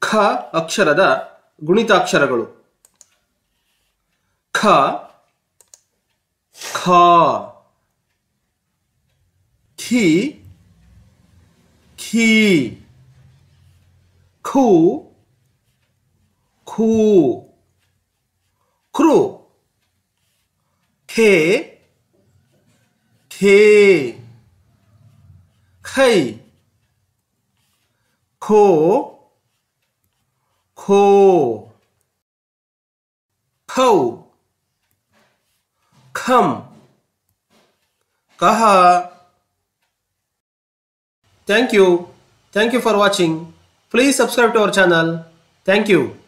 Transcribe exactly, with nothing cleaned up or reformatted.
ಖ ಅಕ್ಷರದ ಗುಣಿತಾಕ್ಷರಗಳು. ಖ ಖ ಖಿ ಖಿ ಖು ಖೂ ಕೃ ಖೇ ಖೇ ಖೈ kho kho ಖೌ ಖಂ ಕಹ. Thank you. Thank you for watching. Please subscribe to our channel. Thank you.